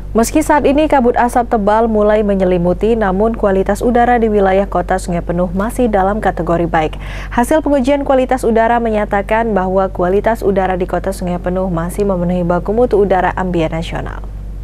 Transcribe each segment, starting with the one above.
Meski saat ini kabut asap tebal mulai menyelimuti, namun kualitas udara di wilayah kota Sungai Penuh masih dalam kategori baik. Hasil pengujian kualitas udara menyatakan bahwa kualitas udara di kota Sungai Penuh masih memenuhi baku mutu udara ambien nasional.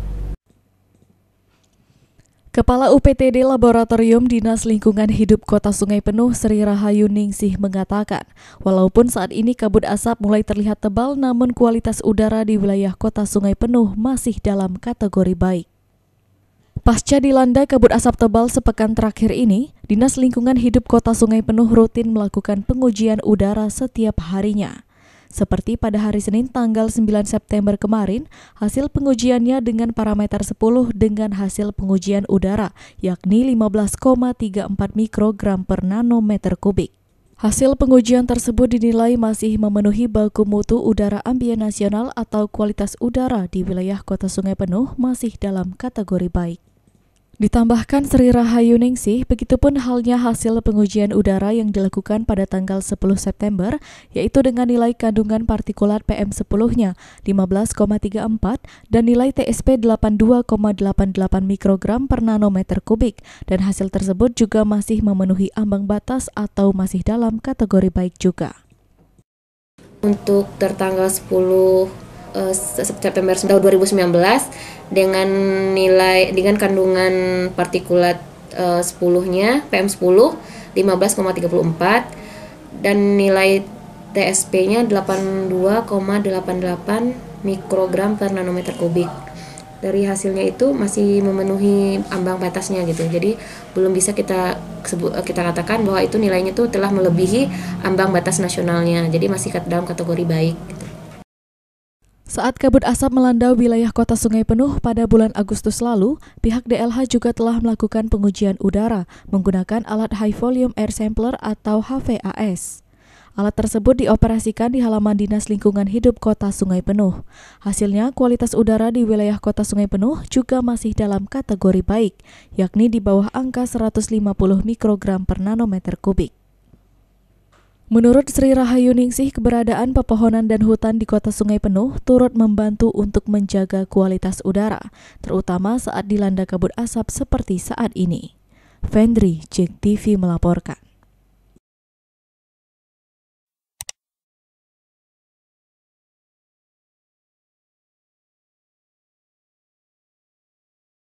Kepala UPTD Laboratorium Dinas Lingkungan Hidup Kota Sungai Penuh, Sri Rahayu Ningsih mengatakan, walaupun saat ini kabut asap mulai terlihat tebal, namun kualitas udara di wilayah Kota Sungai Penuh masih dalam kategori baik. Pasca dilanda kabut asap tebal sepekan terakhir ini, Dinas Lingkungan Hidup Kota Sungai Penuh rutin melakukan pengujian udara setiap harinya. Seperti pada hari Senin tanggal 9 September kemarin, hasil pengujiannya dengan parameter 10 dengan hasil pengujian udara, yakni 15,34 mikrogram per nanometer kubik. Hasil pengujian tersebut dinilai masih memenuhi baku mutu udara ambien nasional atau kualitas udara di wilayah Kota Sungai Penuh masih dalam kategori baik. Ditambahkan Sri Rahayu Ningsih, begitupun halnya hasil pengujian udara yang dilakukan pada tanggal 10 September, yaitu dengan nilai kandungan partikulat PM10-nya 15,34 dan nilai TSP 82,88 mikrogram per nanometer kubik, dan hasil tersebut juga masih memenuhi ambang batas atau masih dalam kategori baik juga. Untuk tertanggal 10 September 2019 dengan kandungan partikulat 10-nya PM10 15,34 dan nilai TSP-nya 82,88 mikrogram per nanometer kubik. Dari hasilnya itu masih memenuhi ambang batasnya gitu. Jadi belum bisa kita katakan bahwa itu nilainya itu telah melebihi ambang batas nasionalnya. Jadi masih dalam kategori baik gitu. Saat kabut asap melanda wilayah Kota Sungai Penuh pada bulan Agustus lalu, pihak DLH juga telah melakukan pengujian udara menggunakan alat High Volume Air Sampler atau HVAS. Alat tersebut dioperasikan di halaman Dinas Lingkungan Hidup Kota Sungai Penuh. Hasilnya, kualitas udara di wilayah Kota Sungai Penuh juga masih dalam kategori baik, yakni di bawah angka 150 mikrogram per nanometer kubik. Menurut Sri Rahayu Ningsih, keberadaan pepohonan dan hutan di Kota Sungai Penuh turut membantu untuk menjaga kualitas udara, terutama saat dilanda kabut asap seperti saat ini. Vendri, JEK TV melaporkan.